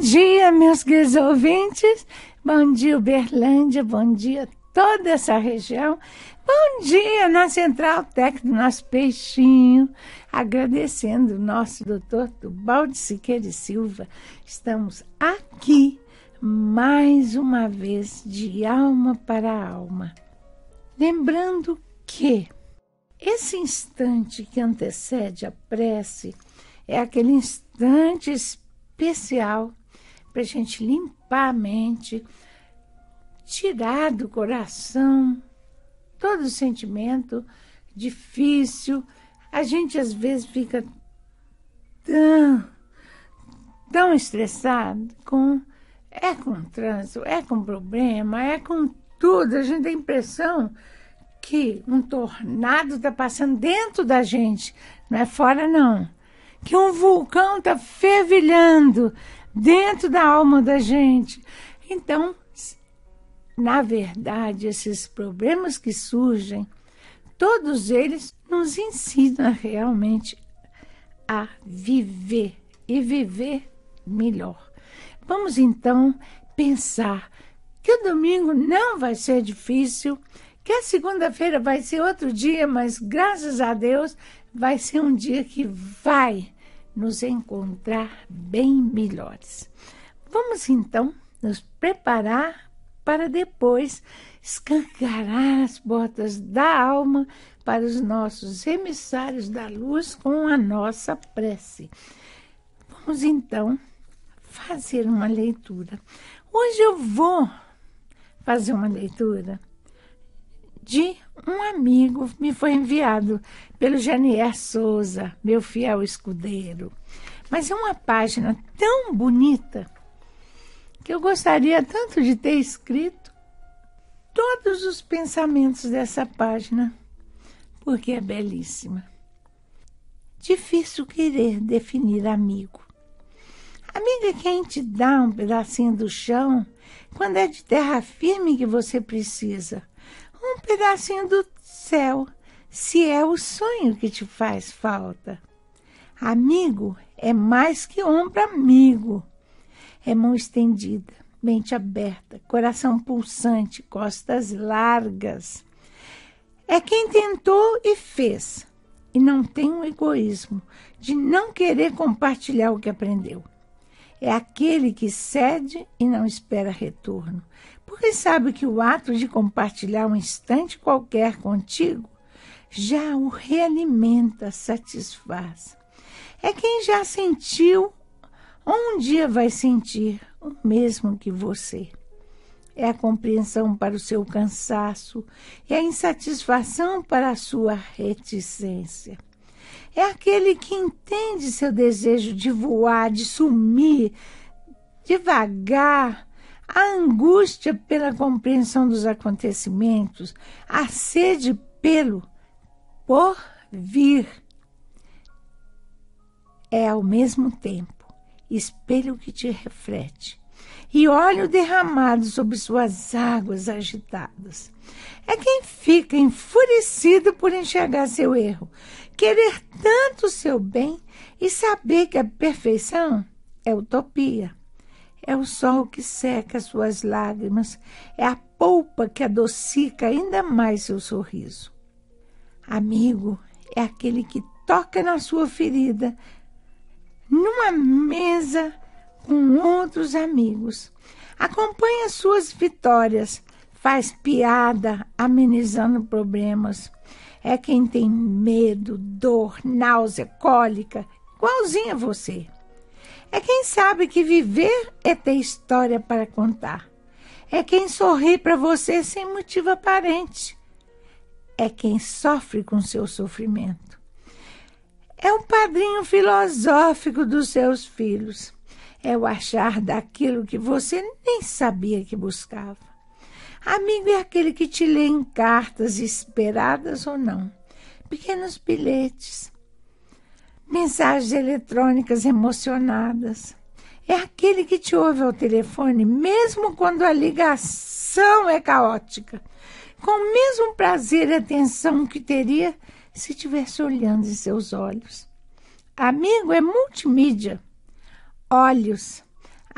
dia, meus queridos ouvintes. Bom dia, Uberlândia. Bom dia, toda essa região. Bom dia na Central Técnica do nosso peixinho. Agradecendo o nosso doutor Tubaldi Siqueira e Silva. Estamos aqui mais uma vez de alma para alma. Lembrando que esse instante que antecede a prece é aquele instante especial para a gente limpar a mente, tirar do coração todo sentimento difícil. A gente às vezes fica tão estressado com trânsito, com problema, com tudo. A gente tem a impressão que um tornado está passando dentro da gente, não é fora não. Que um vulcão está fervilhando dentro da alma da gente. Então, na verdade, esses problemas que surgem, todos eles nos ensinam realmente a viver e viver melhor. Vamos então pensar que o domingo não vai ser difícil, que a segunda-feira vai ser outro dia, mas graças a Deus vai ser um dia que vai nos encontrar bem melhores. Vamos então nos preparar para depois escancarar as portas da alma para os nossos emissários da luz com a nossa prece. Vamos então fazer uma leitura. Hoje eu vou fazer uma leitura de um amigo, me foi enviado pelo Janier Souza, meu fiel escudeiro. Mas é uma página tão bonita que eu gostaria tanto de ter escrito todos os pensamentos dessa página, porque é belíssima. Difícil querer definir amigo. Amigo é quem te dá um pedacinho do chão quando é de terra firme que você precisa. Um pedacinho do céu, se é o sonho que te faz falta. Amigo é mais que ombro amigo. É mão estendida, mente aberta, coração pulsante, costas largas. É quem tentou e fez, e não tem um egoísmo de não querer compartilhar o que aprendeu. É aquele que cede e não espera retorno, porque sabe que o ato de compartilhar um instante qualquer contigo já o realimenta, satisfaz. É quem já sentiu ou um dia vai sentir o mesmo que você. É a compreensão para o seu cansaço, é a insatisfação para a sua reticência. É aquele que entende seu desejo de voar, de sumir, devagar, a angústia pela compreensão dos acontecimentos, a sede por vir. É ao mesmo tempo espelho que te reflete e óleo derramado sobre suas águas agitadas. É quem fica enfurecido por enxergar seu erro, querer tanto o seu bem e saber que a perfeição é utopia. É o sol que seca suas lágrimas, é a polpa que adocica ainda mais seu sorriso. Amigo é aquele que toca na sua ferida, numa mesa com outros amigos. Acompanha suas vitórias, faz piada, amenizando problemas. É quem tem medo, dor, náusea, cólica, igualzinho a você. É quem sabe que viver é ter história para contar. É quem sorri para você sem motivo aparente. É quem sofre com seu sofrimento. É o padrinho filosófico dos seus filhos. É o achar daquilo que você nem sabia que buscava. Amigo é aquele que te lê em cartas esperadas ou não, pequenos bilhetes, mensagens eletrônicas emocionadas. É aquele que te ouve ao telefone, mesmo quando a ligação é caótica, com o mesmo prazer e atenção que teria se estivesse olhando em seus olhos. Amigo é multimídia, olhos,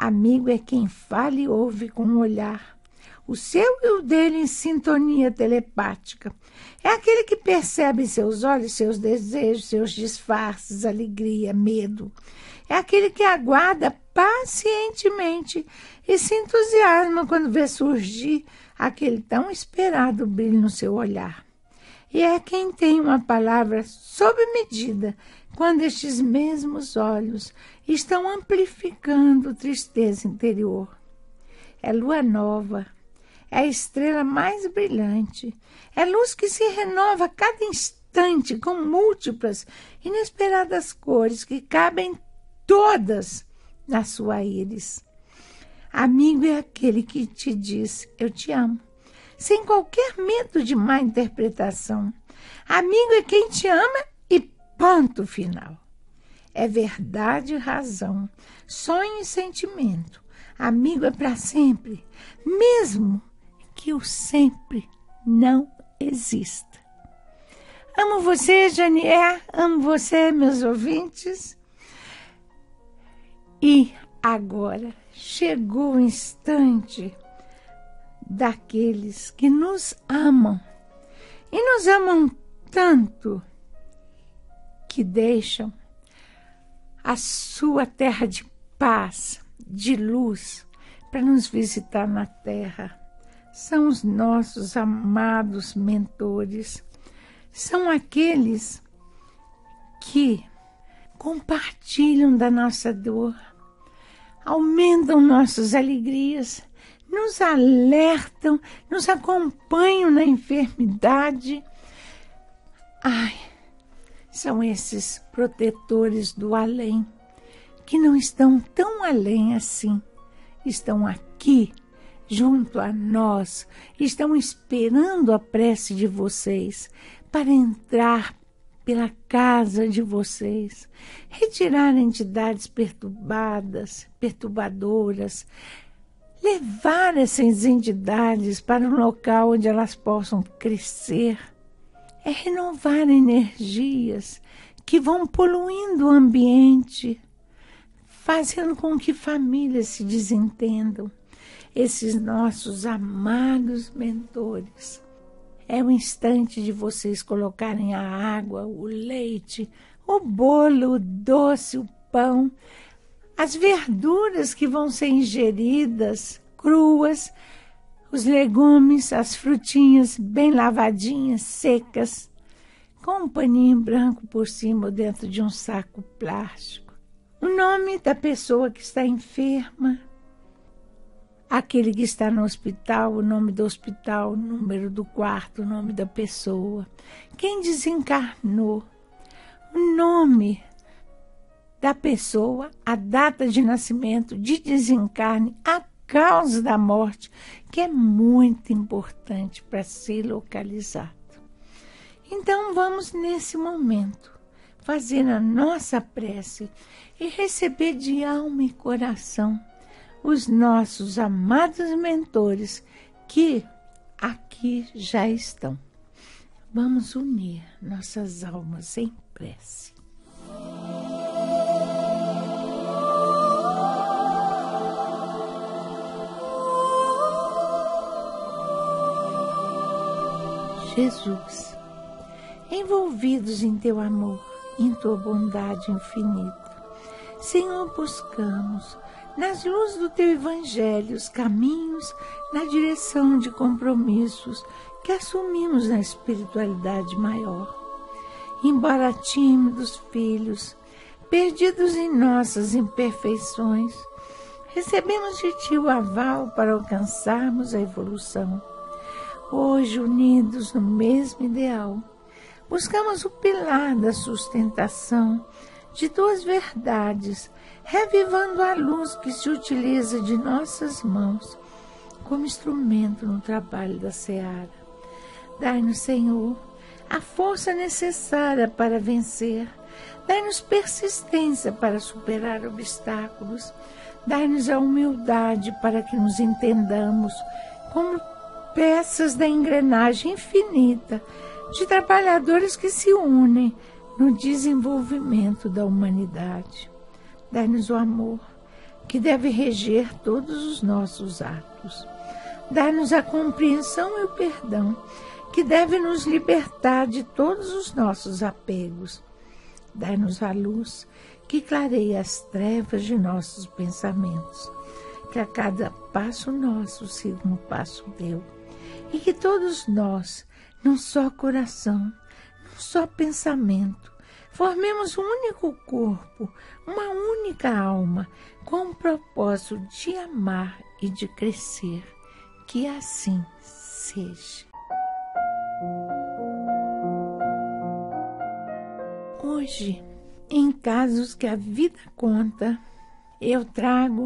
Amigo é quem fala e ouve com o olhar, o seu e o dele em sintonia telepática. É aquele que percebe em seus olhos seus desejos, seus disfarces, alegria, medo. É aquele que aguarda pacientemente e se entusiasma quando vê surgir aquele tão esperado brilho no seu olhar. E é quem tem uma palavra sob medida quando estes mesmos olhos estão amplificando tristeza interior. É lua nova, é a estrela mais brilhante, é luz que se renova a cada instante com múltiplas, inesperadas cores que cabem todas na sua íris. Amigo é aquele que te diz, eu te amo, sem qualquer medo de má interpretação. Amigo é quem te ama e ponto final. É verdade e razão, sonho e sentimento. Amigo é para sempre, mesmo que o sempre não exista. Amo você, Janier, amo você, meus ouvintes. E agora chegou o instante daqueles que nos amam. E nos amam tanto que deixam a sua terra de paz, de luz, para nos visitar na terra. São os nossos amados mentores. São aqueles que compartilham da nossa dor, aumentam nossas alegrias, nos alertam, nos acompanham na enfermidade. Ai, são esses protetores do além, que não estão tão além assim, estão aqui, junto a nós, estão esperando a prece de vocês para entrar pela casa de vocês, retirar entidades perturbadas, perturbadoras, levar essas entidades para um local onde elas possam crescer. É renovar energias que vão poluindo o ambiente, fazendo com que famílias se desentendam. Esses nossos amados mentores. É o instante de vocês colocarem a água, o leite, o bolo, o doce, o pão, as verduras que vão ser ingeridas, cruas, os legumes, as frutinhas bem lavadinhas, secas, com um paninho branco por cima ou dentro de um saco plástico. O nome da pessoa que está enferma, aquele que está no hospital, o nome do hospital, o número do quarto, o nome da pessoa. Quem desencarnou, o nome da pessoa, a data de nascimento, de desencarne, a causa da morte, que é muito importante para ser localizado. Então vamos nesse momento fazer a nossa prece e receber de alma e coração os nossos amados mentores que aqui já estão. Vamos unir nossas almas em prece. Jesus, envolvidos em teu amor, em tua bondade infinita, Senhor, buscamos nas luzes do teu evangelho os caminhos na direção de compromissos que assumimos na espiritualidade maior. Embora tímidos filhos, perdidos em nossas imperfeições, recebemos de ti o aval para alcançarmos a evolução. Hoje, unidos no mesmo ideal, buscamos o pilar da sustentação de tuas verdades, revivando a luz que se utiliza de nossas mãos como instrumento no trabalho da seara. Dai-nos, Senhor, a força necessária para vencer, dai-nos persistência para superar obstáculos, dai-nos a humildade para que nos entendamos como peças da engrenagem infinita de trabalhadores que se unem no desenvolvimento da humanidade. Dai-nos o amor, que deve reger todos os nossos atos. Dá-nos a compreensão e o perdão, que deve nos libertar de todos os nossos apegos. Dá-nos a luz, que clareia as trevas de nossos pensamentos, que a cada passo nosso siga um passo teu, e que todos nós, num só coração, num só pensamento, formemos um único corpo, uma única alma, com o propósito de amar e de crescer. Que assim seja. Hoje, em Casos que a Vida Conta, eu trago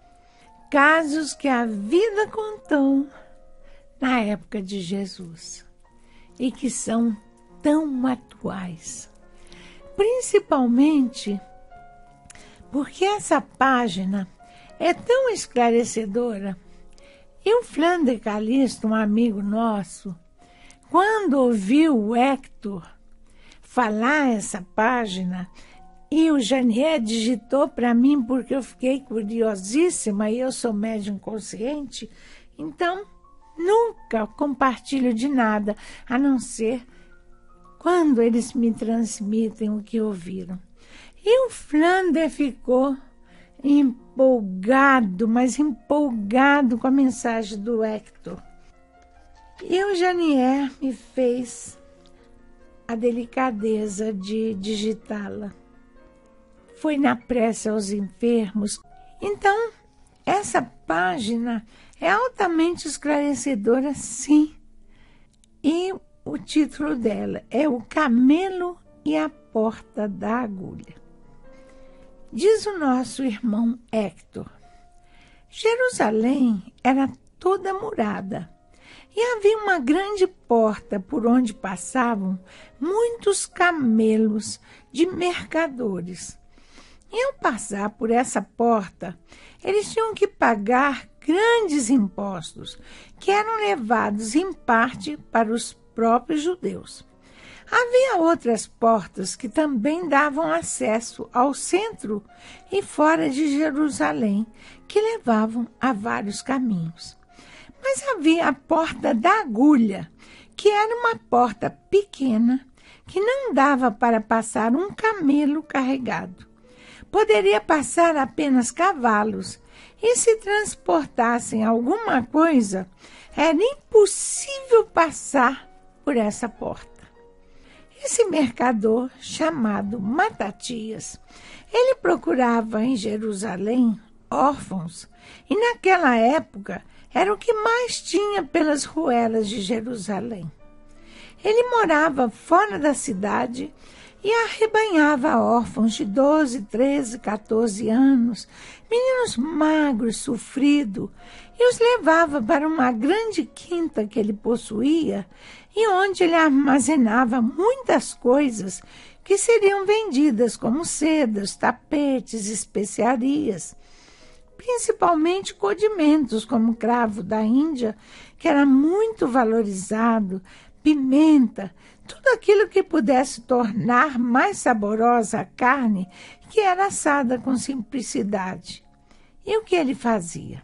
casos que a vida contou na época de Jesus e que são tão atuais. Principalmente porque essa página é tão esclarecedora. E o Flander Calisto, um amigo nosso, quando ouviu o Hector falar essa página, e o Janier digitou para mim porque eu fiquei curiosíssima e eu sou médium consciente, então nunca compartilho de nada, a não ser quando eles me transmitem o que ouviram. E o Flander ficou empolgado, mas empolgado com a mensagem do Hector. E o Janier me fez a delicadeza de digitá-la. Foi na prece aos enfermos. Então, essa página é altamente esclarecedora, sim. E o título dela é O Camelo e a Porta da Agulha. Diz o nosso irmão Hector: Jerusalém era toda murada e havia uma grande porta por onde passavam muitos camelos de mercadores. E ao passar por essa porta, eles tinham que pagar grandes impostos, que eram levados em parte para os próprios judeus. Havia outras portas que também davam acesso ao centro e fora de Jerusalém, que levavam a vários caminhos. Mas havia a porta da agulha, que era uma porta pequena, que não dava para passar um camelo carregado. Poderia passar apenas cavalos, e se transportassem alguma coisa, era impossível passar por essa porta. Esse mercador, chamado Matatias, ele procurava em Jerusalém órfãos, e naquela época era o que mais tinha pelas ruelas de Jerusalém. Ele morava fora da cidade e arrebanhava órfãos de 12, 13, 14 anos, meninos magros, sofridos, e os levava para uma grande quinta que ele possuía e onde ele armazenava muitas coisas que seriam vendidas, como sedas, tapetes, especiarias, principalmente condimentos como cravo da Índia, que era muito valorizado, pimenta, tudo aquilo que pudesse tornar mais saborosa a carne que era assada com simplicidade. E o que ele fazia?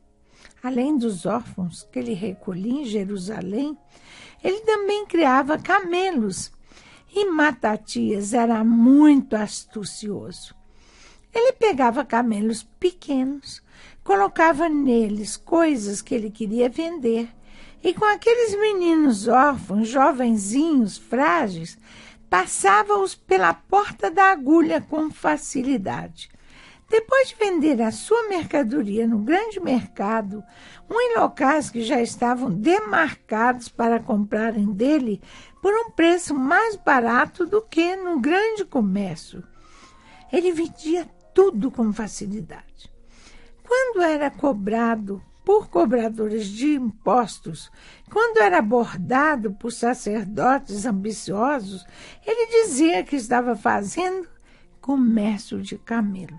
Além dos órfãos que ele recolhia em Jerusalém, ele também criava camelos, e Matatias era muito astucioso. Ele pegava camelos pequenos, colocava neles coisas que ele queria vender, e com aqueles meninos órfãos, jovenzinhos, frágeis, passava-os pela porta da agulha com facilidade. Depois de vender a sua mercadoria no grande mercado, ou em locais que já estavam demarcados para comprarem dele por um preço mais barato do que no grande comércio, ele vendia tudo com facilidade. Quando era cobrado por cobradores de impostos, quando era abordado por sacerdotes ambiciosos, ele dizia que estava fazendo comércio de camelo.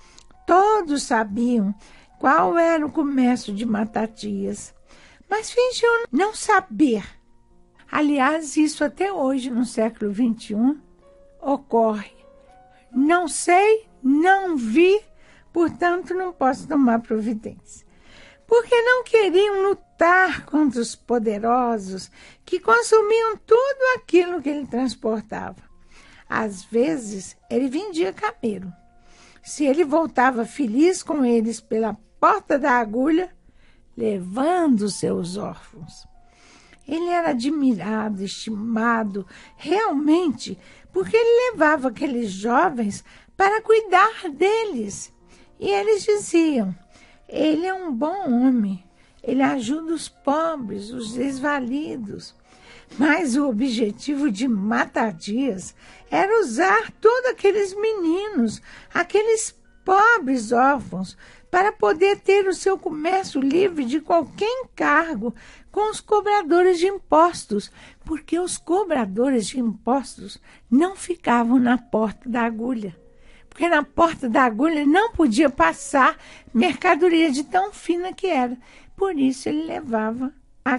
Todos sabiam qual era o comércio de Matatias, mas fingiam não saber. Aliás, isso até hoje, no século XXI, ocorre. Não sei, não vi, portanto não posso tomar providência. Porque não queriam lutar contra os poderosos que consumiam tudo aquilo que ele transportava. Às vezes, ele vendia camelo. Se ele voltava feliz com eles pela porta da agulha, levando seus órfãos. Ele era admirado, estimado, realmente, porque ele levava aqueles jovens para cuidar deles. E eles diziam: ele é um bom homem, ele ajuda os pobres, os desvalidos. Mas o objetivo de Matatias era usar todos aqueles meninos, aqueles pobres órfãos, para poder ter o seu comércio livre de qualquer encargo com os cobradores de impostos, porque os cobradores de impostos não ficavam na porta da agulha. Porque na porta da agulha não podia passar mercadoria de tão fina que era. Por isso ele levava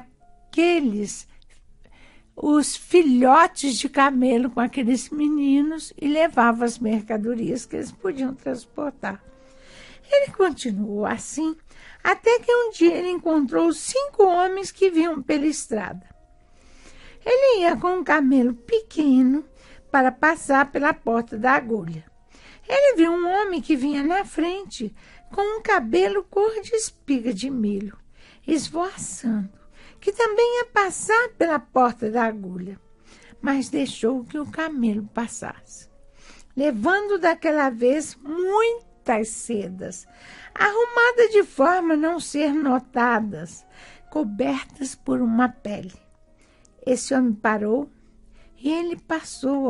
os filhotes de camelo com aqueles meninos e levava as mercadorias que eles podiam transportar. Ele continuou assim, até que um dia ele encontrou 5 homens que vinham pela estrada. Ele ia com um camelo pequeno para passar pela porta da agulha. Ele viu um homem que vinha na frente com um cabelo cor de espiga de milho, esvoaçando, que também ia passar pela porta da agulha, mas deixou que o camelo passasse, levando daquela vez muitas sedas, arrumadas de forma a não ser notadas, cobertas por uma pele. Esse homem parou e ele passou.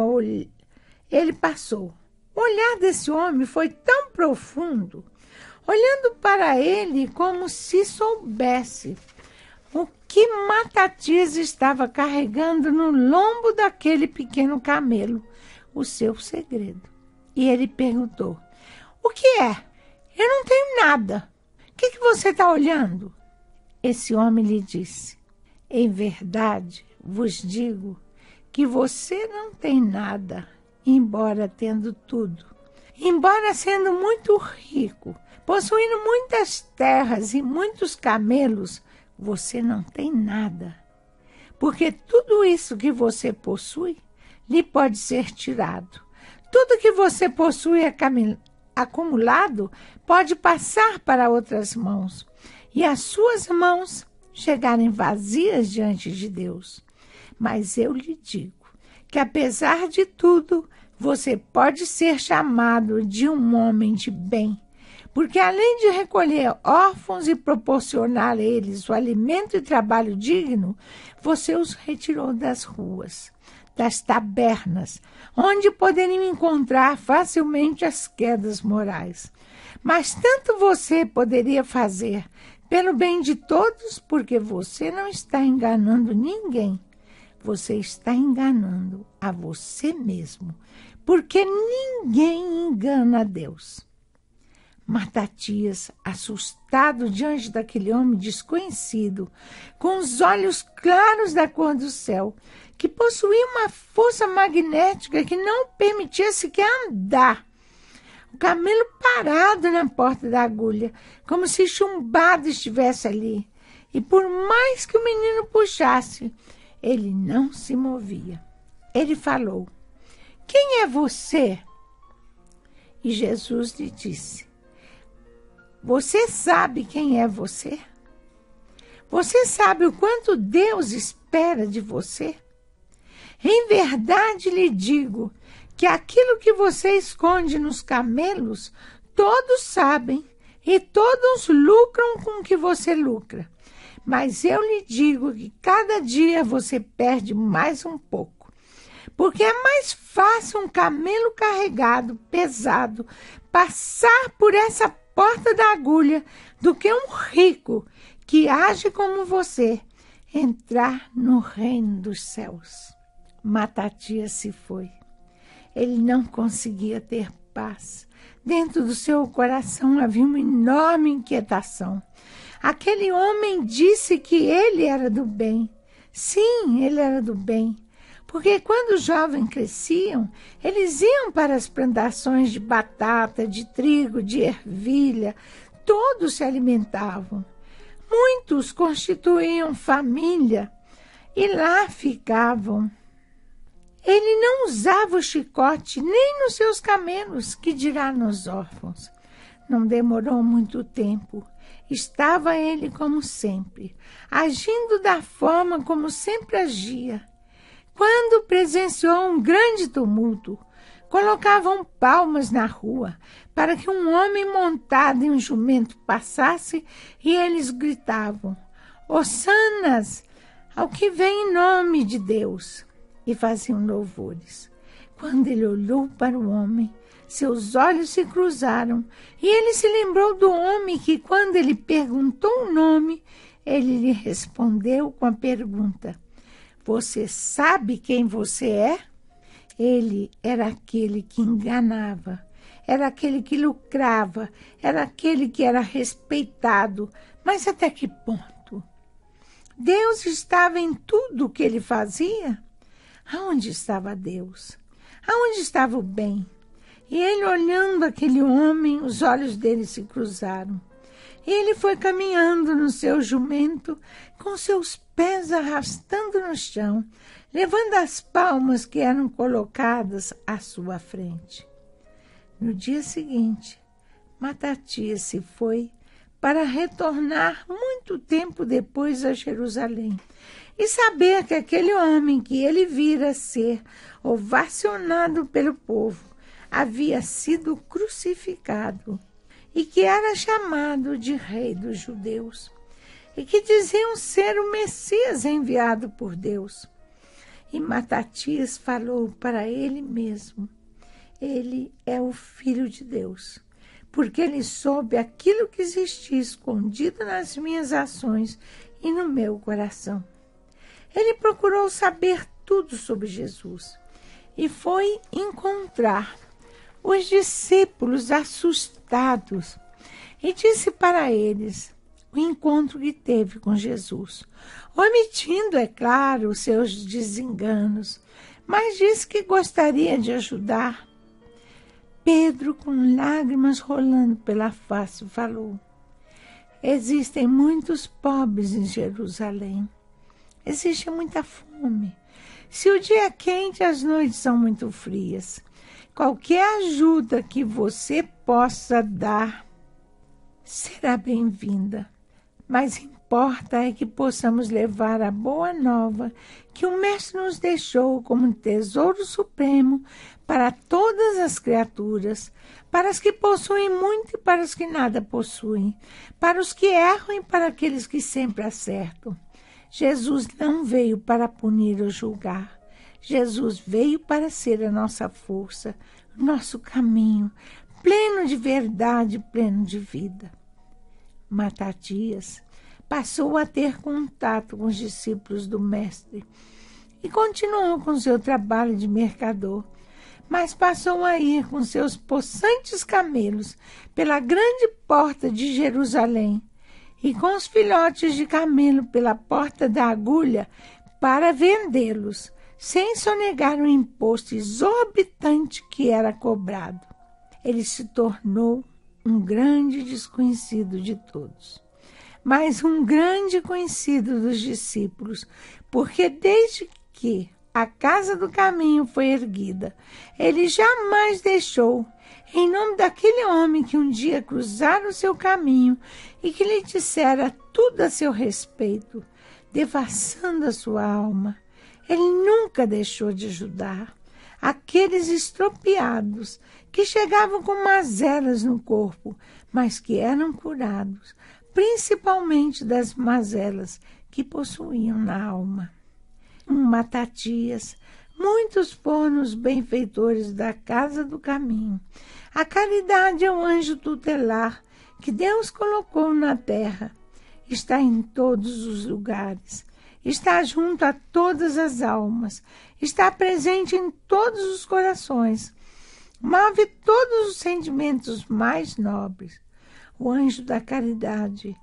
O olhar desse homem foi tão profundo, olhando para ele como se soubesse o que Matatias estava carregando no lombo daquele pequeno camelo, o seu segredo. E ele perguntou: o que é? Eu não tenho nada. O que você está olhando? Esse homem lhe disse: em verdade vos digo que você não tem nada, embora tendo tudo. Embora sendo muito rico, possuindo muitas terras e muitos camelos, você não tem nada. Porque tudo isso que você possui lhe pode ser tirado. Tudo que você possui acumulado pode passar para outras mãos, e as suas mãos chegarem vazias diante de Deus. Mas eu lhe digo que, apesar de tudo, você pode ser chamado de um homem de bem, porque além de recolher órfãos e proporcionar a eles o alimento e trabalho digno, você os retirou das ruas, das tabernas, onde poderiam encontrar facilmente as quedas morais. Mas tanto você poderia fazer pelo bem de todos, porque você não está enganando ninguém. Você está enganando a você mesmo, porque ninguém engana a Deus. Matatias, assustado diante daquele homem desconhecido, com os olhos claros da cor do céu, que possuía uma força magnética que não permitia sequer andar, o camelo parado na porta da agulha, como se chumbado estivesse ali, e por mais que o menino puxasse, ele não se movia. Ele falou: quem é você? E Jesus lhe disse: você sabe quem é você? Você sabe o quanto Deus espera de você? Em verdade lhe digo que aquilo que você esconde nos camelos, todos sabem e todos lucram com o que você lucra. Mas eu lhe digo que cada dia você perde mais um pouco. Porque é mais fácil um camelo carregado, pesado, passar por essa porta da agulha do que um rico que age como você entrar no reino dos céus. Matatias se foi. Ele não conseguia ter paz. Dentro do seu coração havia uma enorme inquietação. Aquele homem disse que ele era do bem. Sim, ele era do bem. porque quando os jovens cresciam, eles iam para as plantações de batata, de trigo, de ervilha, todos se alimentavam. Muitos constituíam família e lá ficavam. Ele não usava o chicote nem nos seus camelos, que dirá nos órfãos. Não demorou muito tempo. Estava ele como sempre, agindo da forma como sempre agia. Quando presenciou um grande tumulto, colocavam palmas na rua para que um homem montado em um jumento passasse e eles gritavam: Hossanas, ao que vem em nome de Deus, e faziam louvores. Quando ele olhou para o homem, seus olhos se cruzaram e ele se lembrou do homem que, quando ele perguntou o nome, ele lhe respondeu com a pergunta: Você sabe quem você é? Ele era aquele que enganava, era aquele que lucrava, era aquele que era respeitado. Mas até que ponto? Deus estava em tudo o que ele fazia? Aonde estava Deus? Aonde estava o bem? E ele, olhando aquele homem, os olhos dele se cruzaram. E ele foi caminhando no seu jumento, com seus pés arrastando no chão, levando as palmas que eram colocadas à sua frente. No dia seguinte, Matatias se foi para retornar muito tempo depois a Jerusalém e saber que aquele homem que ele vira ser ovacionado pelo povo havia sido crucificado e que era chamado de Rei dos Judeus e que diziam ser o Messias enviado por Deus. E Matatias falou para ele mesmo: ele é o Filho de Deus, porque ele soube aquilo que existia escondido nas minhas ações e no meu coração. Ele procurou saber tudo sobre Jesus e foi encontrar os discípulos assustados e disse para eles o encontro que teve com Jesus, omitindo, é claro, os seus desenganos, mas disse que gostaria de ajudar. Pedro, com lágrimas rolando pela face, falou: Existem muitos pobres em Jerusalém. Existe muita fome. Se o dia é quente, as noites são muito frias. Qualquer ajuda que você possa dar será bem-vinda. Mas importa é que possamos levar a boa nova que o Mestre nos deixou como um tesouro supremo para todas as criaturas, para as que possuem muito e para as que nada possuem, para os que erram e para aqueles que sempre acertam. Jesus não veio para punir ou julgar. Jesus veio para ser a nossa força, o nosso caminho, pleno de verdade, pleno de vida. Matatias passou a ter contato com os discípulos do Mestre e continuou com seu trabalho de mercador, mas passou a ir com seus possantes camelos pela grande porta de Jerusalém e com os filhotes de camelo pela porta da agulha para vendê-los, sem sonegar o imposto exorbitante que era cobrado. Ele se tornou um grande desconhecido de todos, mas um grande conhecido dos discípulos, porque desde que a casa do caminho foi erguida, ele jamais deixou, em nome daquele homem que um dia cruzara o seu caminho e que lhe dissera tudo a seu respeito, devassando a sua alma, ele nunca deixou de ajudar aqueles estropiados que chegavam com mazelas no corpo, mas que eram curados, principalmente das mazelas que possuíam na alma. Matatias, muitos foram os benfeitores da casa do caminho. A caridade é um anjo tutelar que Deus colocou na terra. Está em todos os lugares, está junto a todas as almas, está presente em todos os corações, move todos os sentimentos mais nobres. O anjo da caridade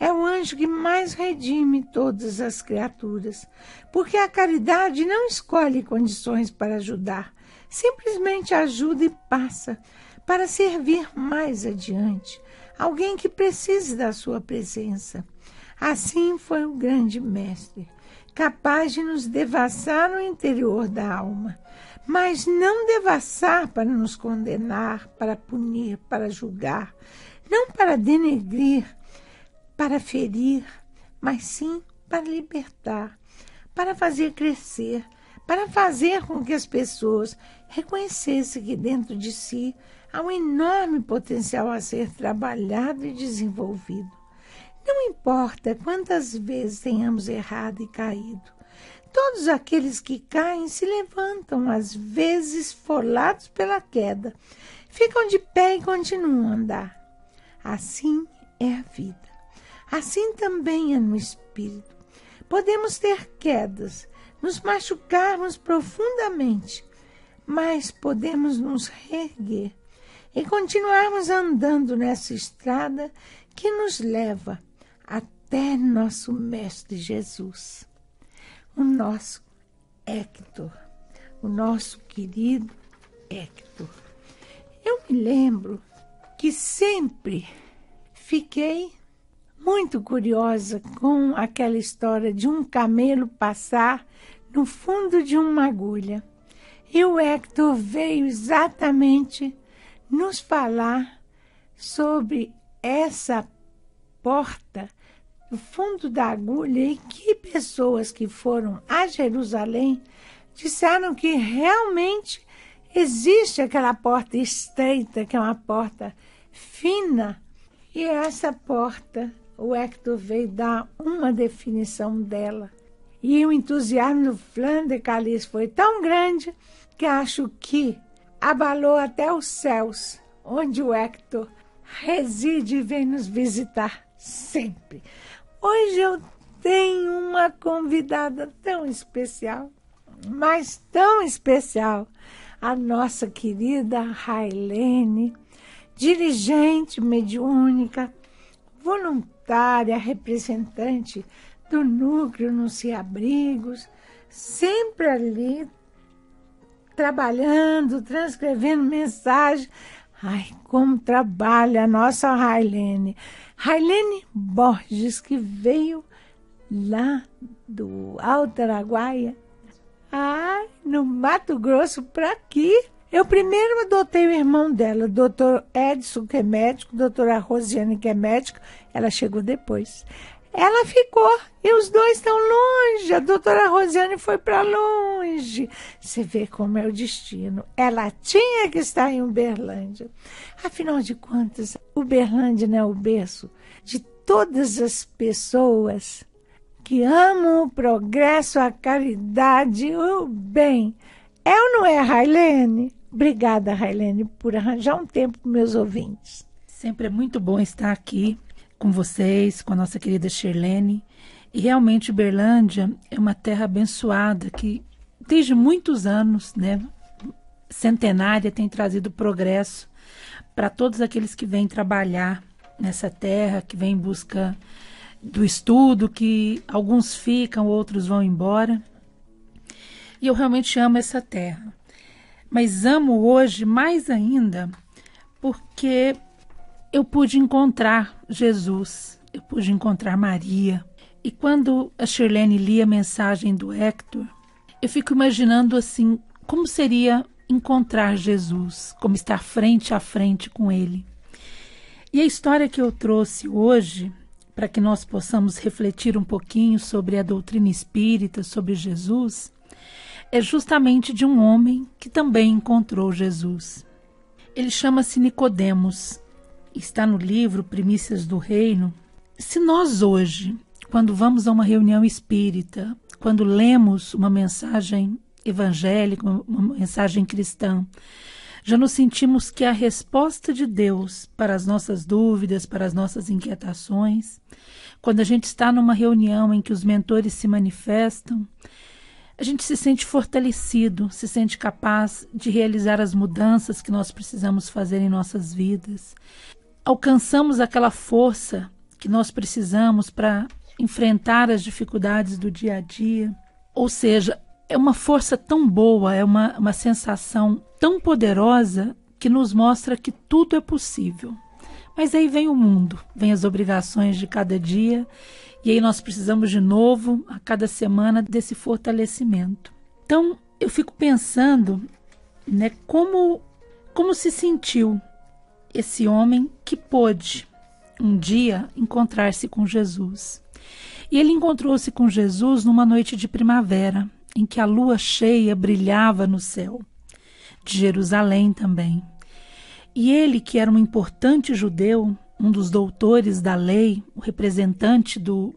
é o anjo que mais redime todas as criaturas, porque a caridade não escolhe condições para ajudar, simplesmente ajuda e passa para servir mais adiante alguém que precise da sua presença. Assim foi o grande mestre, capaz de nos devassar no interior da alma, mas não devassar para nos condenar, para punir, para julgar, não para denegrir, para ferir, mas sim para libertar, para fazer crescer, para fazer com que as pessoas reconhecessem que dentro de si há um enorme potencial a ser trabalhado e desenvolvido. Não importa quantas vezes tenhamos errado e caído, todos aqueles que caem se levantam, às vezes esfolados pela queda, ficam de pé e continuam a andar. Assim é a vida. Assim também é no espírito. Podemos ter quedas, nos machucarmos profundamente, mas podemos nos reerguer e continuarmos andando nessa estrada que nos leva até nosso Mestre Jesus, o nosso Hector, o nosso querido Hector. Eu me lembro que sempre fiquei muito curiosa com aquela história de um camelo passar no fundo de uma agulha. E o Hector veio exatamente nos falar sobre essa porta no fundo da agulha e que pessoas que foram a Jerusalém disseram que realmente existe aquela porta estreita, que é uma porta fina, e essa porta o Hector veio dar uma definição dela. E o entusiasmo do Flan de Calais foi tão grande que acho que abalou até os céus, onde o Hector reside e vem nos visitar sempre. Hoje eu tenho uma convidada tão especial, mas tão especial, a nossa querida Railene, dirigente mediúnica, voluntária, representante do núcleo no Ciabrigos, sempre ali trabalhando, transcrevendo mensagem. Ai, como trabalha a nossa Railene. Railene Borges, que veio lá do Alto Araguaia, no Mato Grosso, para aqui. Eu primeiro adotei o irmão dela, o doutor Edson, que é médico, doutora Rosiane, que é médica. Ela chegou depois. Ela ficou, e os dois estão longe. A doutora Rosiane foi para longe. Você vê como é o destino. Ela tinha que estar em Uberlândia. Afinal de contas, Uberlândia não é o berço de todas as pessoas que amam o progresso, a caridade, o bem. É ou não é, Railene? Obrigada, Railene, por arranjar um tempo para meus ouvintes. Sempre é muito bom estar aqui com vocês, com a nossa querida Shirlene. E realmente Uberlândia é uma terra abençoada que desde muitos anos, centenária, tem trazido progresso para todos aqueles que vêm trabalhar nessa terra, que vêm em busca do estudo, que alguns ficam, outros vão embora. E eu realmente amo essa terra. Mas amo hoje mais ainda porque eu pude encontrar Jesus, eu pude encontrar Maria. E quando a Shirlene lia a mensagem do Hector, eu fico imaginando assim, como seria encontrar Jesus, como estar frente a frente com ele. E a história que eu trouxe hoje, para que nós possamos refletir um pouquinho sobre a doutrina espírita, sobre Jesus, é justamente de um homem que também encontrou Jesus. Ele chama-se Nicodemos, está no livro Primícias do Reino. Se nós hoje, quando vamos a uma reunião espírita, quando lemos uma mensagem evangélica, uma mensagem cristã, já nos sentimos que a resposta de Deus para as nossas dúvidas, para as nossas inquietações, quando a gente está numa reunião em que os mentores se manifestam, a gente se sente fortalecido, se sente capaz de realizar as mudanças que nós precisamos fazer em nossas vidas. Alcançamos aquela força que nós precisamos para enfrentar as dificuldades do dia a dia. Ou seja, é uma força tão boa, é uma sensação tão poderosa que nos mostra que tudo é possível. Mas aí vem o mundo, vem as obrigações de cada dia, e aí nós precisamos de novo, a cada semana, desse fortalecimento. Então, eu fico pensando, né, como se sentiu esse homem que pôde um dia encontrar-se com Jesus. E ele encontrou-se com Jesus numa noite de primavera, em que a lua cheia brilhava no céu, de Jerusalém também. E ele, que era um importante judeu, um dos doutores da lei, o representante do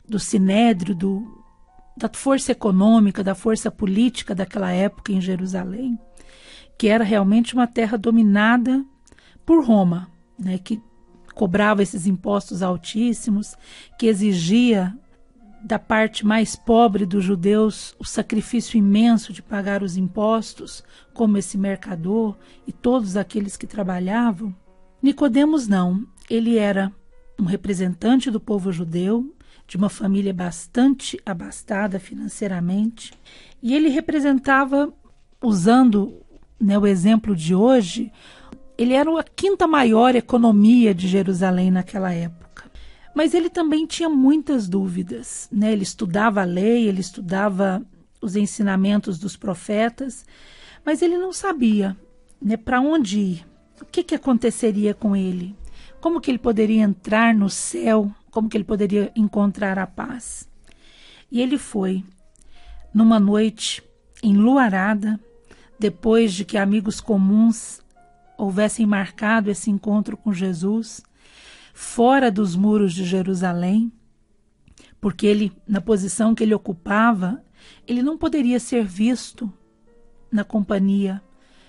sinédrio, da força econômica, da força política daquela época em Jerusalém, que era realmente uma terra dominada por Roma, né, que cobrava esses impostos altíssimos, que exigia da parte mais pobre dos judeus o sacrifício imenso de pagar os impostos, como esse mercador e todos aqueles que trabalhavam. Nicodemos não, ele era um representante do povo judeu, de uma família bastante abastada financeiramente, e ele representava, usando, né, o exemplo de hoje, ele era a quinta maior economia de Jerusalém naquela época. Mas ele também tinha muitas dúvidas, né? Ele estudava a lei, ele estudava os ensinamentos dos profetas, mas ele não sabia, né, para onde ir, o que aconteceria com ele, como que ele poderia entrar no céu, como que ele poderia encontrar a paz. E ele foi, numa noite enluarada, depois de que amigos comuns houvessem marcado esse encontro com Jesus, fora dos muros de Jerusalém, porque ele, na posição que ele ocupava, ele não poderia ser visto na companhia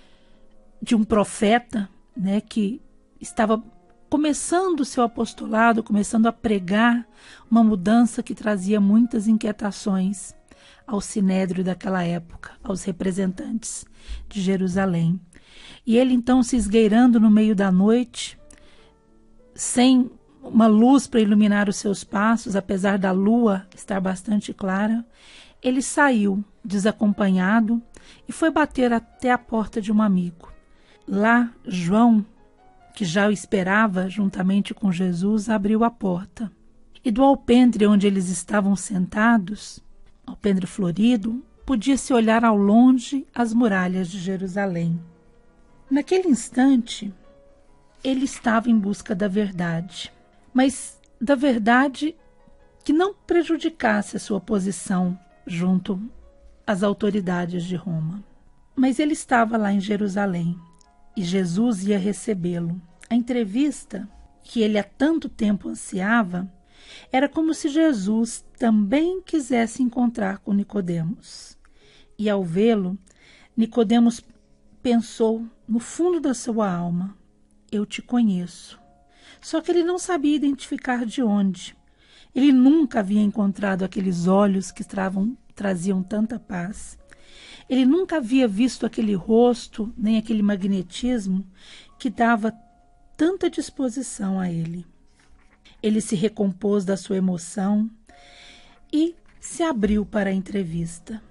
de um profeta, né, que estava começando o seu apostolado, começando a pregar uma mudança que trazia muitas inquietações ao sinédrio daquela época, aos representantes de Jerusalém. E ele então, se esgueirando no meio da noite, sem uma luz para iluminar os seus passos, apesar da lua estar bastante clara, ele saiu desacompanhado e foi bater até a porta de um amigo. Lá, João, que já o esperava juntamente com Jesus, abriu a porta. E do alpendre onde eles estavam sentados, alpendre florido, podia-se olhar ao longe as muralhas de Jerusalém. Naquele instante, ele estava em busca da verdade, mas da verdade que não prejudicasse a sua posição junto às autoridades de Roma. Mas ele estava lá em Jerusalém e Jesus ia recebê-lo. A entrevista que ele há tanto tempo ansiava era como se Jesus também quisesse encontrar com Nicodemos. E ao vê-lo, Nicodemos pensou no fundo da sua alma: eu te conheço. Só que ele não sabia identificar de onde. Ele nunca havia encontrado aqueles olhos que traziam tanta paz. Ele nunca havia visto aquele rosto, nem aquele magnetismo que dava tanta disposição a ele. Ele se recompôs da sua emoção e se abriu para a entrevista.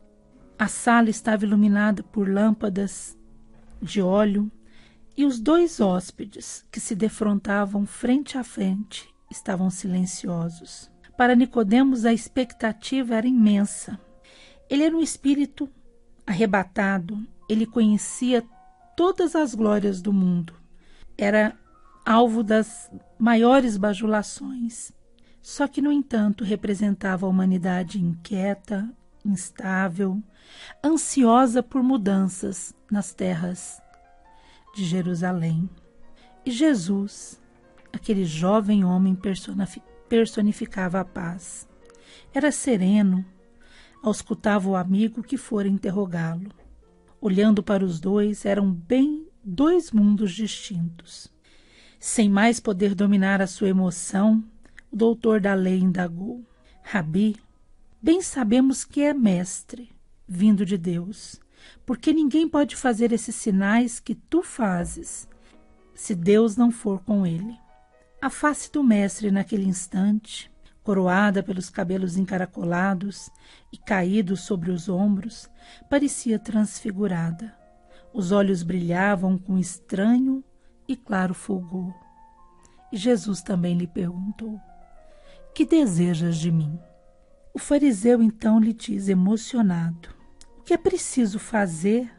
A sala estava iluminada por lâmpadas de óleo e os dois hóspedes que se defrontavam frente a frente estavam silenciosos. Para Nicodemos, a expectativa era imensa. Ele era um espírito arrebatado, ele conhecia todas as glórias do mundo. Era alvo das maiores bajulações. Só que, no entanto, representava a humanidade inquieta, instável, ansiosa por mudanças nas terras de Jerusalém. E Jesus, aquele jovem homem, personificava a paz. Era sereno, auscultava o amigo que fora interrogá-lo. Olhando para os dois, eram bem dois mundos distintos. Sem mais poder dominar a sua emoção, o doutor da lei indagou: Rabi, bem sabemos que é mestre, vindo de Deus, porque ninguém pode fazer esses sinais que tu fazes, se Deus não for com ele. A face do mestre naquele instante, coroada pelos cabelos encaracolados e caídos sobre os ombros, parecia transfigurada. Os olhos brilhavam com estranho e claro fulgor. E Jesus também lhe perguntou: que desejas de mim? O fariseu então lhe diz, emocionado: o que é preciso fazer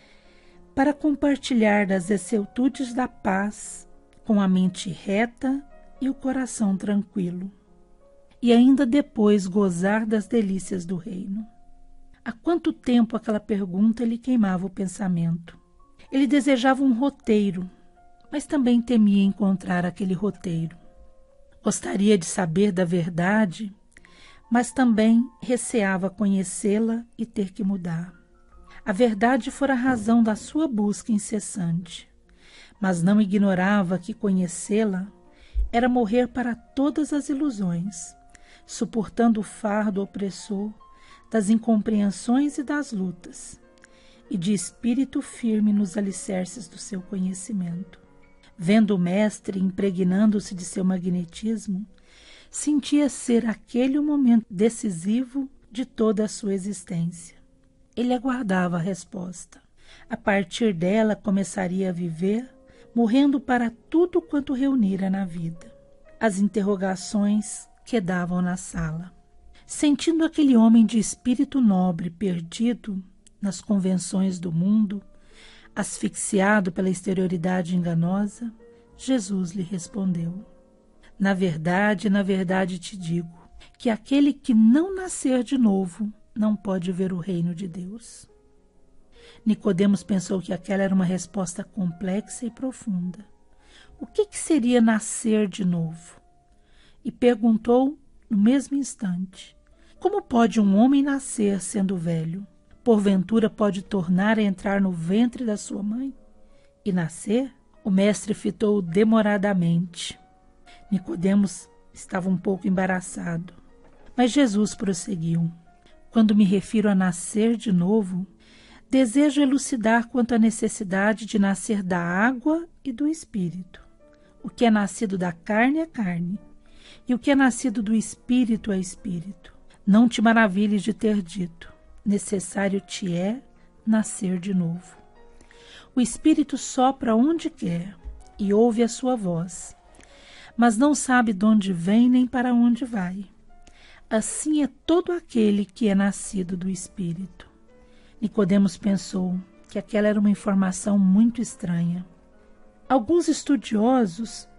para compartilhar das exceltudes da paz com a mente reta e o coração tranquilo, e ainda depois gozar das delícias do reino? Há quanto tempo aquela pergunta lhe queimava o pensamento. Ele desejava um roteiro, mas também temia encontrar aquele roteiro. Gostaria de saber da verdade, mas também receava conhecê-la e ter que mudar. A verdade fora a razão da sua busca incessante, mas não ignorava que conhecê-la era morrer para todas as ilusões, suportando o fardo opressor das incompreensões e das lutas, e de espírito firme nos alicerces do seu conhecimento. Vendo o mestre impregnando-se de seu magnetismo, sentia ser aquele o momento decisivo de toda a sua existência. Ele aguardava a resposta. A partir dela começaria a viver, morrendo para tudo quanto reunira na vida. As interrogações quedavam na sala. Sentindo aquele homem de espírito nobre perdido nas convenções do mundo, asfixiado pela exterioridade enganosa, Jesus lhe respondeu: na verdade te digo, que aquele que não nascer de novo não pode ver o reino de Deus. Nicodemos pensou que aquela era uma resposta complexa e profunda. O que seria nascer de novo? E perguntou no mesmo instante: como pode um homem nascer sendo velho? Porventura pode tornar a entrar no ventre da sua mãe e nascer? O mestre fitou demoradamente. Nicodemos estava um pouco embaraçado, mas Jesus prosseguiu: quando me refiro a nascer de novo, desejo elucidar quanto à necessidade de nascer da água e do espírito. O que é nascido da carne é carne, e o que é nascido do espírito é espírito. Não te maravilhes de ter dito: necessário te é nascer de novo. O espírito sopra onde quer e ouve a sua voz, mas não sabe de onde vem nem para onde vai. Assim é todo aquele que é nascido do espírito. Nicodemos pensou que aquela era uma informação muito estranha. Alguns estudiosos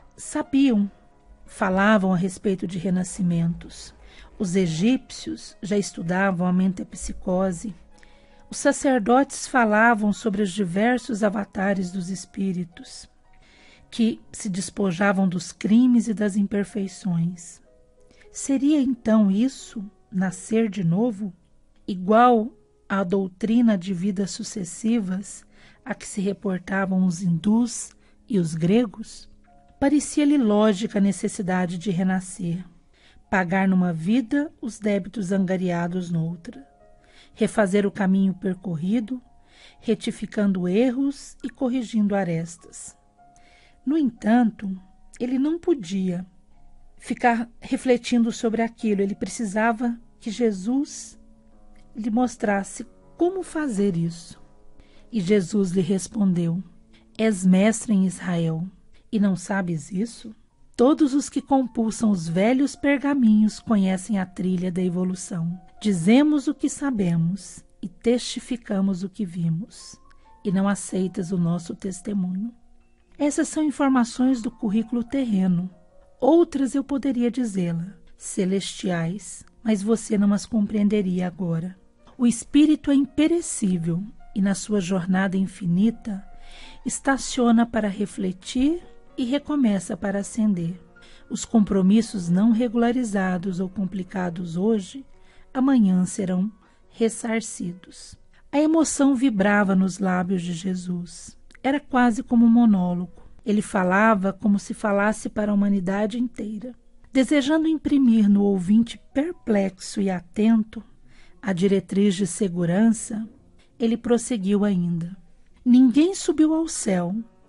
falavam a respeito de renascimentos. Os egípcios já estudavam a metempsicose. Os sacerdotes falavam sobre os diversos avatares dos espíritos, que se despojavam dos crimes e das imperfeições. Seria então isso, nascer de novo, igual à doutrina de vidas sucessivas a que se reportavam os hindus e os gregos? Parecia-lhe lógica a necessidade de renascer, pagar numa vida os débitos angariados noutra, refazer o caminho percorrido, retificando erros e corrigindo arestas. No entanto, ele não podia ficar refletindo sobre aquilo. Ele precisava que Jesus lhe mostrasse como fazer isso. E Jesus lhe respondeu: és mestre em Israel e não sabes isso? Todos os que compulsam os velhos pergaminhos conhecem a trilha da evolução. Dizemos o que sabemos e testificamos o que vimos, e não aceitas o nosso testemunho. Essas são informações do currículo terreno. Outras eu poderia dizê-la, celestiais, mas você não as compreenderia agora. O espírito é imperecível e na sua jornada infinita estaciona para refletir e recomeça para ascender. Os compromissos não regularizados ou complicados hoje, amanhã serão ressarcidos. A emoção vibrava nos lábios de Jesus. Era quase como um monólogo. Ele falava como se falasse para a humanidade inteira. Desejando imprimir no ouvinte perplexo e atento a diretriz de segurança, ele prosseguiu ainda: ninguém subiu ao céu,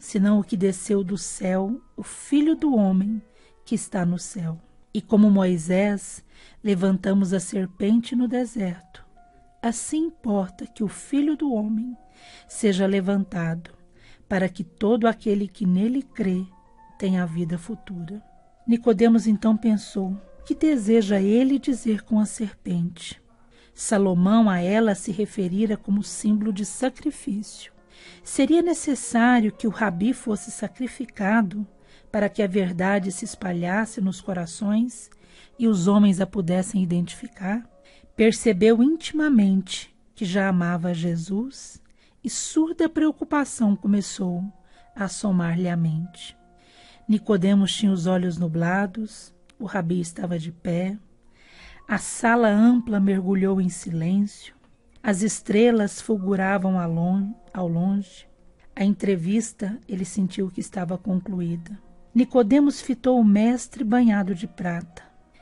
senão o que desceu do céu, o Filho do homem que está no céu. E como Moisés, levantamos a serpente no deserto. Assim importa que o Filho do homem seja levantado, para que todo aquele que nele crê tenha a vida futura. Nicodemos então pensou: que deseja ele dizer com a serpente? Salomão a ela se referira como símbolo de sacrifício. Seria necessário que o rabi fosse sacrificado para que a verdade se espalhasse nos corações e os homens a pudessem identificar? Percebeu intimamente que já amava Jesus e surda preocupação começou a assomar-lhe a mente. Nicodemos tinha os olhos nublados, o rabi estava de pé, a sala ampla mergulhou em silêncio, as estrelas fulguravam ao longe. A entrevista ele sentiu que estava concluída. Nicodemos fitou o mestre banhado de prata,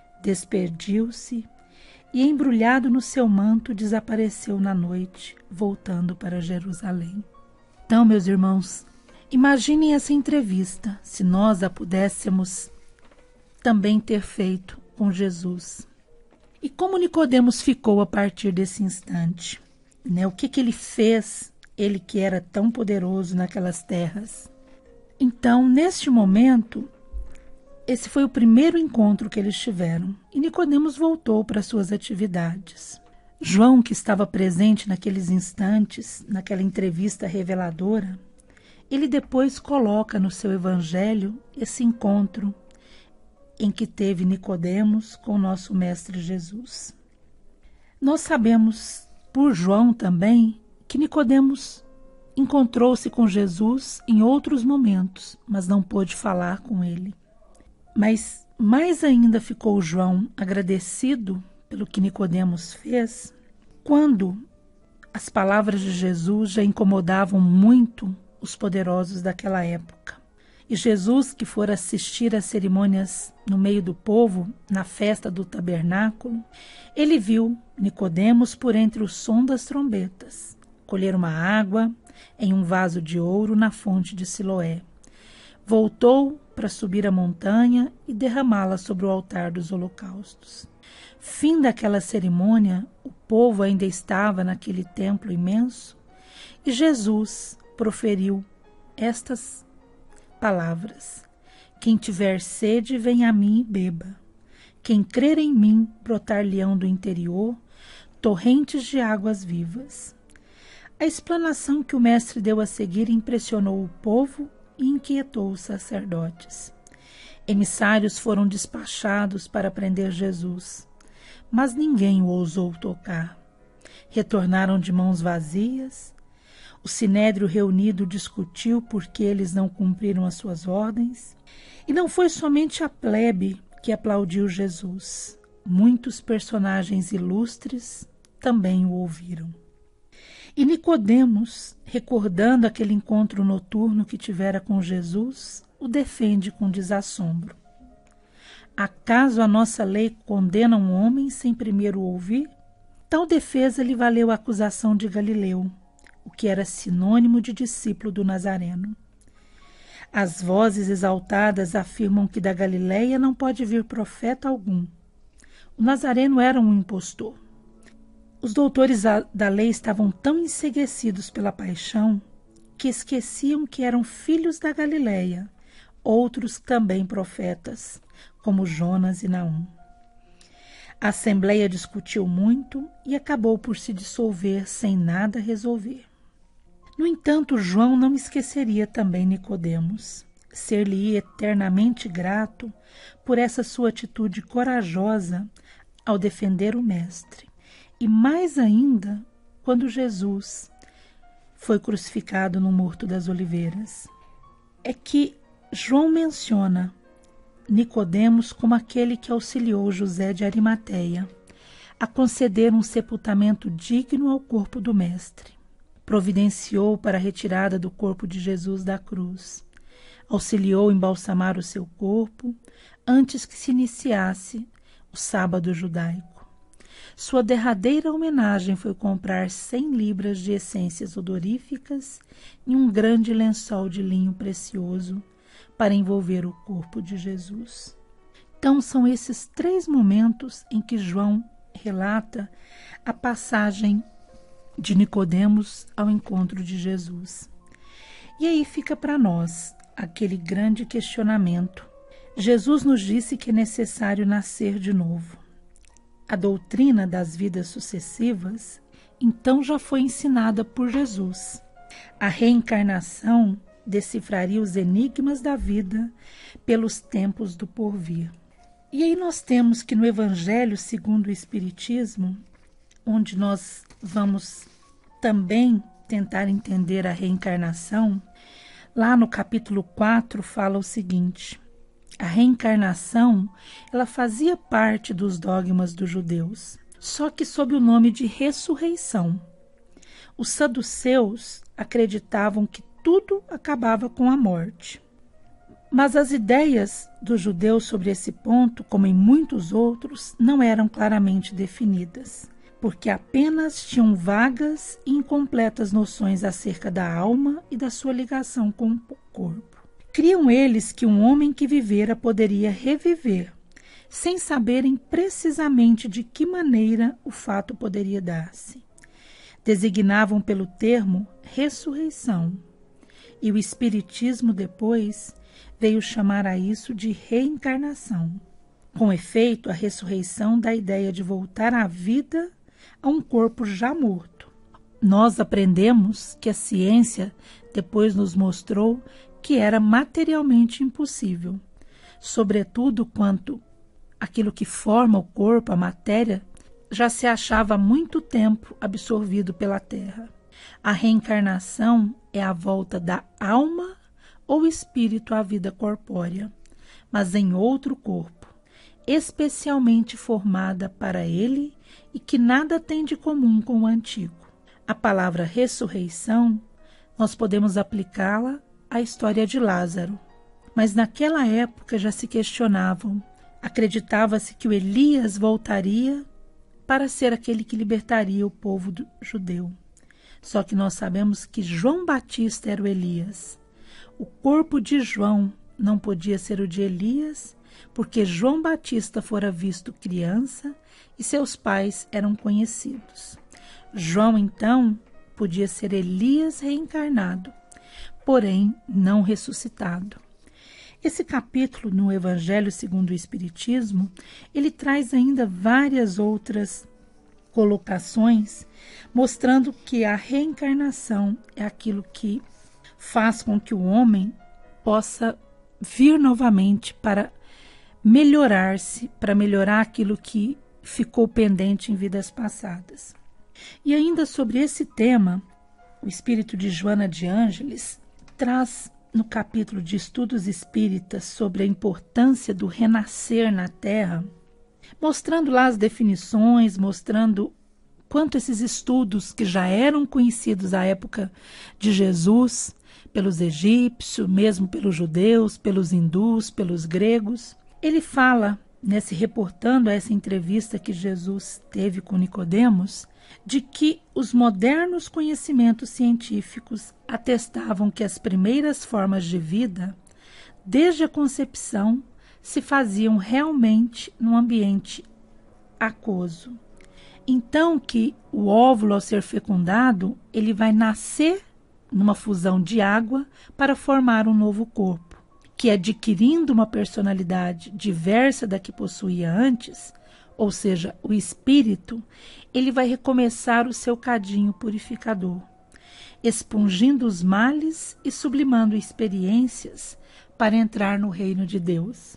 despediu-se e, embrulhado no seu manto, desapareceu na noite, voltando para Jerusalém. Então, meus irmãos, imaginem essa entrevista, se nós a pudéssemos também ter feito com Jesus. E como Nicodemos ficou a partir desse instante? O que ele fez, ele que era tão poderoso naquelas terras? Então, neste momento, esse foi o primeiro encontro que eles tiveram, e Nicodemos voltou para suas atividades. João, que estava presente naqueles instantes, naquela entrevista reveladora, ele depois coloca no seu evangelho esse encontro em que teve Nicodemos com o nosso Mestre Jesus. Nós sabemos, por João também, que Nicodemos encontrou-se com Jesus em outros momentos, mas não pôde falar com ele. Mas mais ainda ficou João agradecido pelo que Nicodemos fez, quando as palavras de Jesus já incomodavam muito os poderosos daquela época. E Jesus, que fora assistir às cerimônias no meio do povo, na festa do tabernáculo, ele viu Nicodemos por entre o som das trombetas, colher uma água em um vaso de ouro na fonte de Siloé. Voltou para subir a montanha e derramá-la sobre o altar dos holocaustos. Fim daquela cerimônia, o povo ainda estava naquele templo imenso e Jesus proferiu estas palavras: quem tiver sede, venha a mim e beba. Quem crer em mim, brotar-lhe-ão do interior torrentes de águas vivas. A explanação que o mestre deu a seguir impressionou o povo e inquietou os sacerdotes. Emissários foram despachados para prender Jesus, mas ninguém o ousou tocar. Retornaram de mãos vazias. O sinédrio reunido discutiu por que eles não cumpriram as suas ordens. E não foi somente a plebe que aplaudiu Jesus. Muitos personagens ilustres também o ouviram. E Nicodemos, recordando aquele encontro noturno que tivera com Jesus, o defende com desassombro. Acaso a nossa lei condena um homem sem primeiro o ouvir? Tal defesa lhe valeu a acusação de Galileu, o que era sinônimo de discípulo do Nazareno. As vozes exaltadas afirmam que da Galileia não pode vir profeta algum. O Nazareno era um impostor. Os doutores da lei estavam tão enceguecidos pela paixão que esqueciam que eram filhos da Galileia, outros também profetas, como Jonas e Naum. A assembleia discutiu muito e acabou por se dissolver sem nada resolver. No entanto, João não esqueceria também Nicodemos. Ser-lhe-ia eternamente grato por essa sua atitude corajosa ao defender o Mestre. E mais ainda, quando Jesus foi crucificado no Morro das Oliveiras. É que João menciona Nicodemos como aquele que auxiliou José de Arimateia a conceder um sepultamento digno ao corpo do Mestre. Providenciou para a retirada do corpo de Jesus da cruz. Auxiliou embalsamar o seu corpo antes que se iniciasse o sábado judaico. Sua derradeira homenagem foi comprar 100 libras de essências odoríficas e um grande lençol de linho precioso para envolver o corpo de Jesus. Então, são esses 3 momentos em que João relata a passagem de Nicodemos ao encontro de Jesus. E aí fica para nós aquele grande questionamento. Jesus nos disse que é necessário nascer de novo. A doutrina das vidas sucessivas, então, já foi ensinada por Jesus. A reencarnação decifraria os enigmas da vida pelos tempos do porvir. E aí nós temos que no Evangelho segundo o Espiritismo, onde nós vamos também tentar entender a reencarnação, lá no capítulo 4 fala o seguinte: a reencarnação, ela fazia parte dos dogmas dos judeus, só que sob o nome de ressurreição. Os saduceus acreditavam que tudo acabava com a morte. Mas as ideias dos judeus sobre esse ponto, como em muitos outros, não eram claramente definidas, porque apenas tinham vagas e incompletas noções acerca da alma e da sua ligação com o corpo. Criam eles que um homem que vivera poderia reviver, sem saberem precisamente de que maneira o fato poderia dar-se. Designavam pelo termo ressurreição, e o Espiritismo depois veio chamar a isso de reencarnação. Com efeito, a ressurreição dá a ideia de voltar à vida a um corpo já morto. Nós aprendemos que a ciência depois nos mostrou que era materialmente impossível, sobretudo quanto aquilo que forma o corpo, a matéria, já se achava há muito tempo absorvido pela terra. A reencarnação é a volta da alma ou espírito à vida corpórea, mas em outro corpo, especialmente formada para ele e que nada tem de comum com o antigo. A palavra ressurreição, nós podemos aplicá-la à história de Lázaro, mas naquela época já se questionavam. Acreditava-se que o Elias voltaria para ser aquele que libertaria o povo judeu. Só que nós sabemos que João Batista era o Elias. O corpo de João não podia ser o de Elias, porque João Batista fora visto criança e seus pais eram conhecidos. João, então, podia ser Elias reencarnado, porém não ressuscitado. Esse capítulo no Evangelho segundo o Espiritismo, ele traz ainda várias outras colocações, mostrando que a reencarnação é aquilo que faz com que o homem possa vir novamente para melhorar-se, para melhorar aquilo que ficou pendente em vidas passadas. E ainda sobre esse tema, o espírito de Joana de Ângeles traz no capítulo de Estudos Espíritas sobre a importância do renascer na Terra, mostrando lá as definições, mostrando quanto esses estudos que já eram conhecidos à época de Jesus, pelos egípcios, mesmo pelos judeus, pelos hindus, pelos gregos. Ele fala, reportando a essa entrevista que Jesus teve com Nicodemos, de que os modernos conhecimentos científicos atestavam que as primeiras formas de vida, desde a concepção, se faziam realmente num ambiente aquoso. Então que o óvulo, ao ser fecundado, ele vai nascer numa fusão de água para formar um novo corpo, que adquirindo uma personalidade diversa da que possuía antes, ou seja, o espírito, ele vai recomeçar o seu cadinho purificador, expungindo os males e sublimando experiências para entrar no reino de Deus.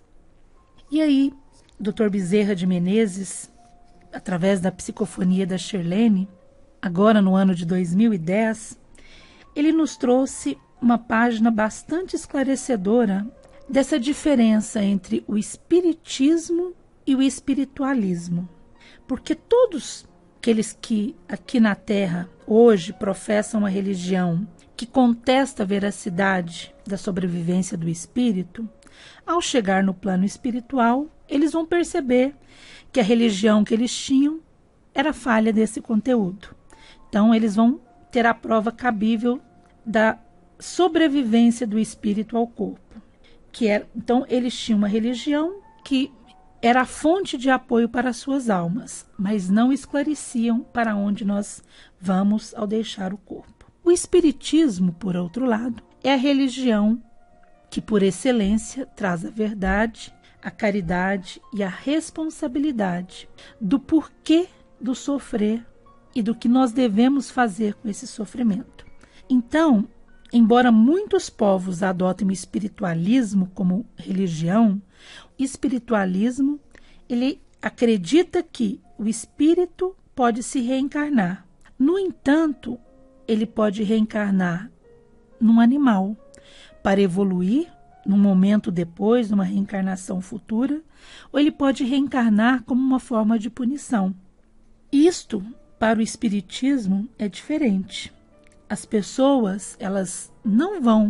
E aí, Dr. Bezerra de Menezes, através da psicofonia da Shirlene, agora no ano de 2010, ele nos trouxe uma página bastante esclarecedora dessa diferença entre o espiritismo e o espiritualismo. Porque todos aqueles que aqui na Terra hoje professam uma religião que contesta a veracidade da sobrevivência do espírito, ao chegar no plano espiritual, eles vão perceber que a religião que eles tinham era falha desse conteúdo. Então, eles vão ter a prova cabível da sobrevivência do espírito ao corpo. Então, eles tinham uma religião que era a fonte de apoio para as suas almas, mas não esclareciam para onde nós vamos ao deixar o corpo. O espiritismo, por outro lado, é a religião que, por excelência, traz a verdade, a caridade e a responsabilidade do porquê do sofrer e do que nós devemos fazer com esse sofrimento. Então, embora muitos povos adotem o espiritualismo como religião, o espiritualismo, ele acredita que o espírito pode se reencarnar. No entanto, ele pode reencarnar num animal para evoluir num momento depois, numa reencarnação futura, ou ele pode reencarnar como uma forma de punição. Isto, para o espiritismo, é diferente. As pessoas, elas não vão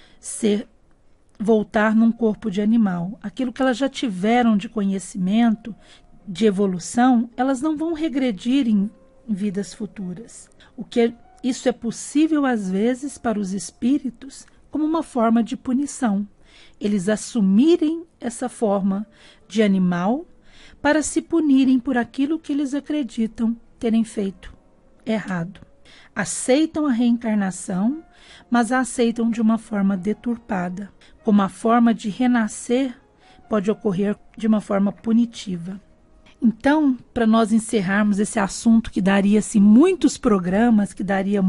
voltar num corpo de animal. Aquilo que elas já tiveram de conhecimento, de evolução, elas não vão regredir em vidas futuras. Isso é possível, às vezes, para os espíritos, como uma forma de punição. Eles assumirem essa forma de animal para se punirem por aquilo que eles acreditam terem feito errado. Aceitam a reencarnação, mas a aceitam de uma forma deturpada. Como a forma de renascer pode ocorrer de uma forma punitiva. Então, para nós encerrarmos esse assunto que daria-se muitos programas, que daria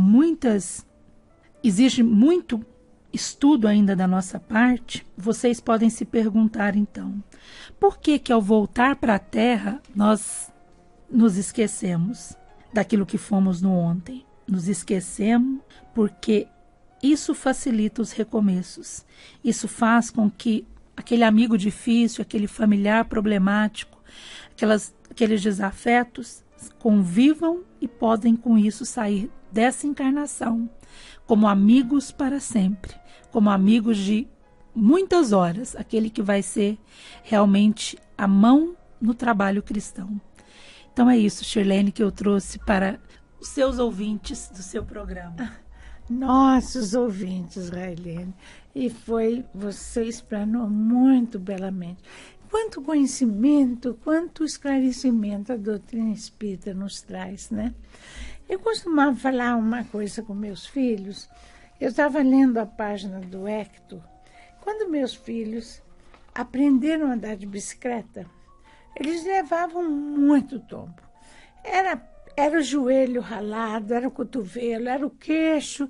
exige muito estudo ainda da nossa parte, vocês podem se perguntar então, por que ao voltar para a Terra nós nos esquecemos daquilo que fomos no ontem? Nos esquecemos porque isso facilita os recomeços. Isso faz com que aquele amigo difícil, aquele familiar problemático, aqueles desafetos convivam e podem com isso sair dessa encarnação como amigos para sempre, como amigos de muitas horas, aquele que vai ser realmente a mão no trabalho cristão. Então é isso, Shirlene, que eu trouxe para os seus ouvintes do seu programa. Nossos ouvintes, Railene, e você explanou muito belamente. Quanto conhecimento, quanto esclarecimento a doutrina espírita nos traz, né? Eu costumava falar uma coisa com meus filhos. Eu estava lendo a página do Hector. Quando meus filhos aprenderam a andar de bicicleta, eles levavam muito tombo. Era o joelho ralado, era o cotovelo, era o queixo.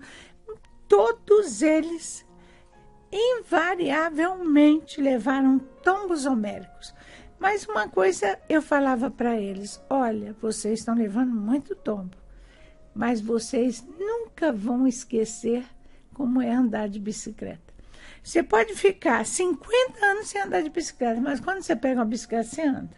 Todos eles invariavelmente levaram tombos homéricos. Mas uma coisa eu falava para eles: olha, vocês estão levando muito tombo, mas vocês nunca vão esquecer como é andar de bicicleta. Você pode ficar 50 anos sem andar de bicicleta, mas quando você pega uma bicicleta, você anda.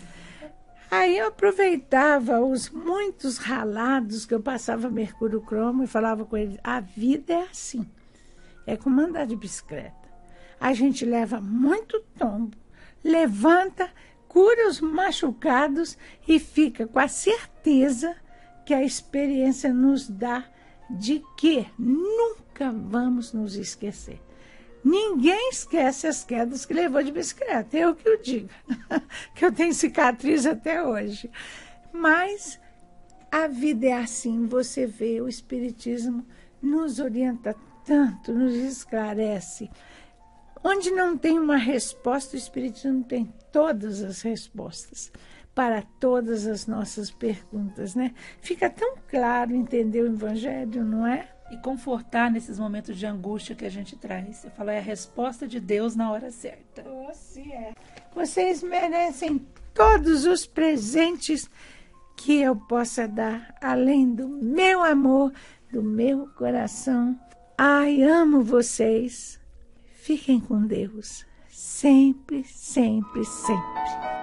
Aí eu aproveitava os muitos ralados que eu passava mercúrio cromo e falava com eles: a vida é assim, é como andar de bicicleta. A gente leva muito tombo, levanta, cura os machucados e fica com a certeza que a experiência nos dá de que nunca vamos nos esquecer. Ninguém esquece as quedas que levou de bicicleta, eu que o digo, que eu tenho cicatriz até hoje. Mas a vida é assim, você vê, o Espiritismo nos orienta tanto, nos esclarece. Onde não tem uma resposta, o Espiritismo tem todas as respostas para todas as nossas perguntas, né? Fica tão claro entender o Evangelho, não é? E confortar nesses momentos de angústia que a gente traz. Você fala, é a resposta de Deus na hora certa. Você é. Vocês merecem todos os presentes que eu possa dar, além do meu amor, do meu coração. Ai, amo vocês. Fiquem com Deus. Sempre, sempre, sempre.